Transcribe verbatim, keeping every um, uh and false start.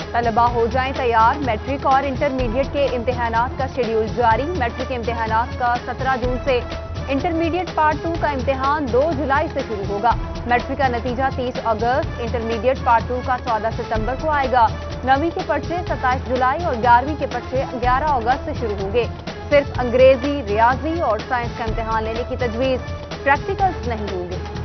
तलबा हो जाएं तैयार, मैट्रिक और इंटरमीडिएट के इम्तिहानात का शेड्यूल जारी। मैट्रिक के इम्तिहानात का सत्रह जून से, इंटरमीडिएट पार्ट टू का इम्तिहान दो जुलाई से शुरू होगा। मैट्रिक का नतीजा तीस अगस्त, इंटरमीडिएट पार्ट टू का चौदह सितंबर को आएगा। नवीं के पर्चे सत्ताईस जुलाई और ग्यारहवीं के पर्चे ग्यारह अगस्त से शुरू होंगे। सिर्फ अंग्रेजी, रियाजी और साइंस का इम्तिहान लेने की तजवीज़, प्रैक्टिकल्स नहीं होंगे।